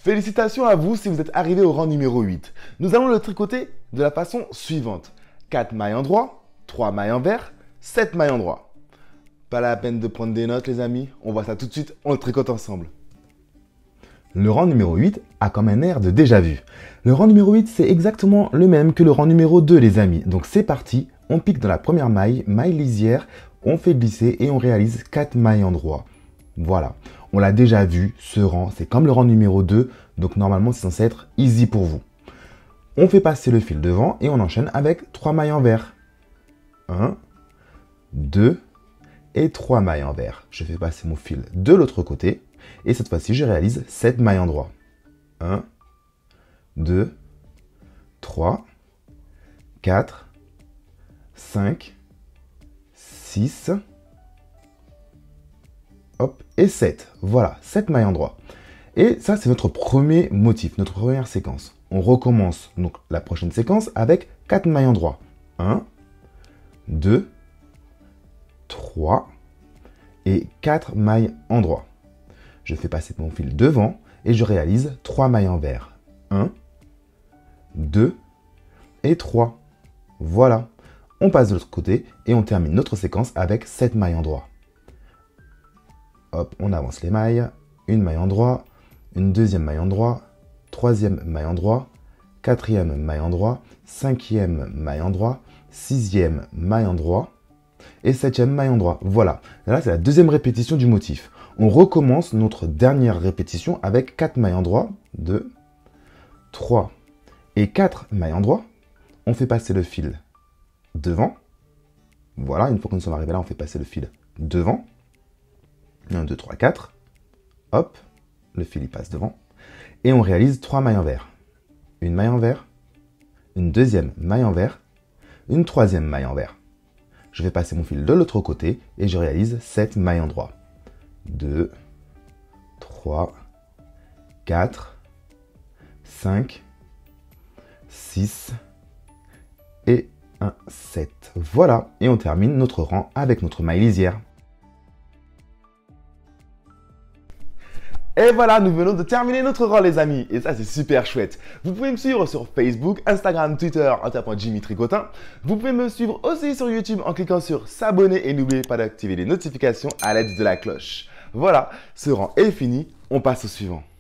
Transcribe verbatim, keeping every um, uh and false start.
Félicitations à vous si vous êtes arrivé au rang numéro huit. Nous allons le tricoter de la façon suivante. quatre mailles endroit, trois mailles envers, sept mailles endroit. Pas la peine de prendre des notes les amis, on voit ça tout de suite, on le tricote ensemble. Le rang numéro huit a comme un air de déjà vu. Le rang numéro huit, c'est exactement le même que le rang numéro deux les amis. Donc c'est parti, on pique dans la première maille, maille lisière, on fait glisser et on réalise quatre mailles endroit. Voilà, on l'a déjà vu, ce rang, c'est comme le rang numéro deux, donc normalement c'est censé être easy pour vous. On fait passer le fil devant et on enchaîne avec trois mailles envers. un, deux et trois mailles envers. Je fais passer mon fil de l'autre côté et cette fois-ci je réalise sept mailles endroit. un, deux, trois, quatre, cinq, six, hop, et sept. Voilà, sept mailles endroit. Et ça, c'est notre premier motif, notre première séquence. On recommence donc la prochaine séquence avec quatre mailles endroit. un, deux, trois et quatre mailles endroit. Je fais passer mon fil devant et je réalise trois mailles envers. un, deux et trois. Voilà. On passe de l'autre côté et on termine notre séquence avec sept mailles endroit. Hop, on avance les mailles. Une maille endroit, une deuxième maille endroit, troisième maille endroit, quatrième maille endroit, cinquième maille endroit, sixième maille endroit et septième maille endroit. Voilà. Là, c'est la deuxième répétition du motif. On recommence notre dernière répétition avec quatre mailles endroit, deux, trois et quatre mailles endroit. On fait passer le fil devant. Voilà, une fois que nous sommes arrivés là, on fait passer le fil devant. un, deux, trois, quatre. Hop, le fil il passe devant. Et on réalise trois mailles envers. Une maille envers, une deuxième maille envers, une troisième maille envers. Je vais passer mon fil de l'autre côté et je réalise sept mailles endroit. deux, trois, quatre, cinq, six et un, sept. Voilà, et on termine notre rang avec notre maille lisière. Et voilà, nous venons de terminer notre rang les amis. Et ça c'est super chouette. Vous pouvez me suivre sur Facebook, Instagram, Twitter en tapant Jimmy Tricotin. Vous pouvez me suivre aussi sur YouTube en cliquant sur s'abonner et n'oubliez pas d'activer les notifications à l'aide de la cloche. Voilà, ce rang est fini. On passe au suivant.